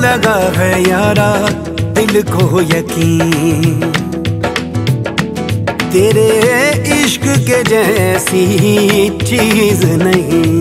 लगा है यारा दिल को यकीन, तेरे इश्क के जैसी चीज नहीं।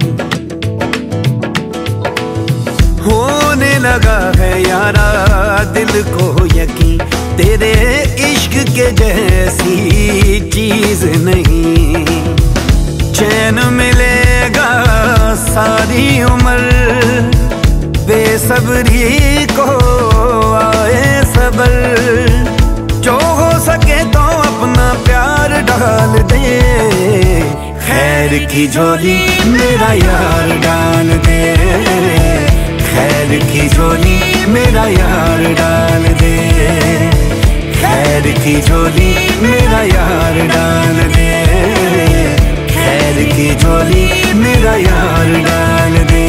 होने लगा है यारा दिल को यकीन, तेरे इश्क के जैसी चीज नहीं। चैन मिलेगा सारी उम्र, बेसब्री को आए सबर। जो हो सके तो अपना प्यार डाल दे, खैर की झोली मेरा यार डाल दे, खैर की झोली मेरा यार डाल दे, खैर की झोली मेरा यार डाल दे, खैर की झोली मेरा यार डाल दे।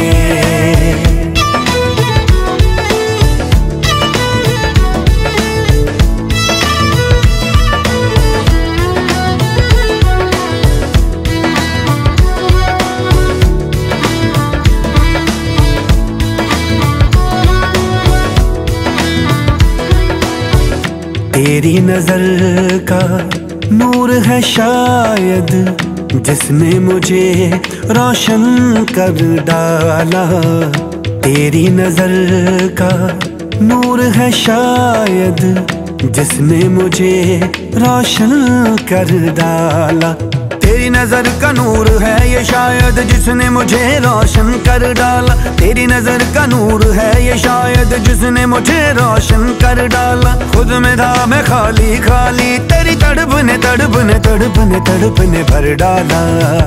तेरी नजर का नूर है शायद, जिसने मुझे रोशन कर डाला। तेरी नजर का नूर है शायद, जिसने मुझे रोशन कर डाला। तेरी नजर का नूर है ये शायद, जिसने मुझे रोशन कर डाला। तेरी नजर का नूर है ये शायद, जिसने मुझे रोशन कर डाला। खुद में था मैं खाली खाली, तेरी तड़पने तड़पने तड़पने तड़पने भर डाला।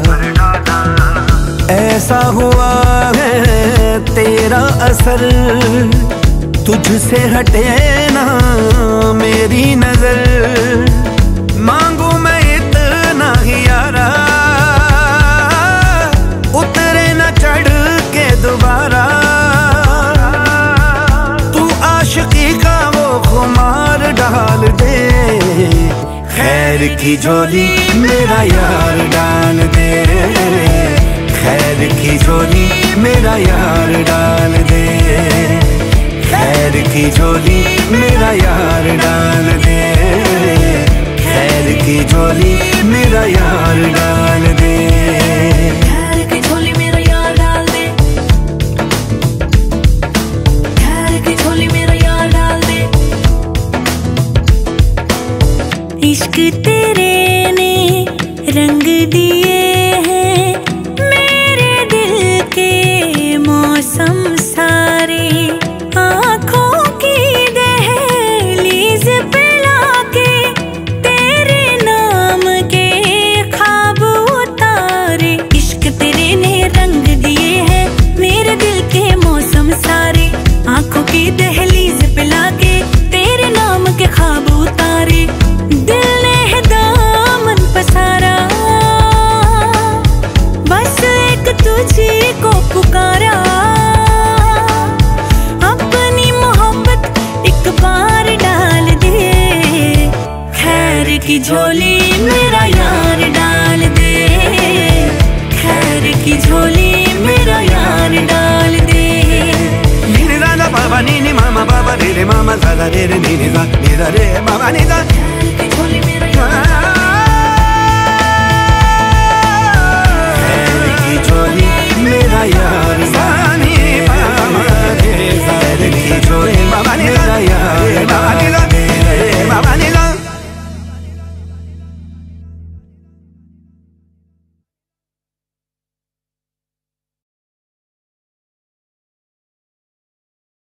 ऐसा हुआ है तेरा असर, तुझसे हटे ना मेरी नजर। मांगू मैं इतना ही यारा, उतरे न चढ़ के दोबारा। तू आशिकी का वो खुमार डाल दे, खैर की झोली मेरा यार डाल दे, खैर की झोली मेरा यार डाल दे, खैर की झोली मेरा यार डाल दे, खैर की झोली मेरा यार डाल दे, खैर की झोली मेरा यार डाल दे, खैर की झोली मेरा यार डाल दे। इश्क तेरे ने रंग दिए हैं मेरे दिल के मौसम सारे। आँखों की दहलीज पे लाके तेरे नाम के ख्वाब उतारे। इश्क तेरे ने रंग दिए हैं मेरे दिल के मौसम सारे। आँखों की दहलीज पे लाके तेरे नाम के ख्वाब उतारे। दिल ने दामन पसारा, बस एक तुझी को पुकारा। अपनी मोहब्बत एक बार डाल दे, खैर की झोली मेरा यार डाल दे, खैर की झोली मेरा यार डाल दे। नी दा बाबा नी नी मामा बाबा रे रे मामा दा दा रे रे नी नी दा रे बाबा नी दा।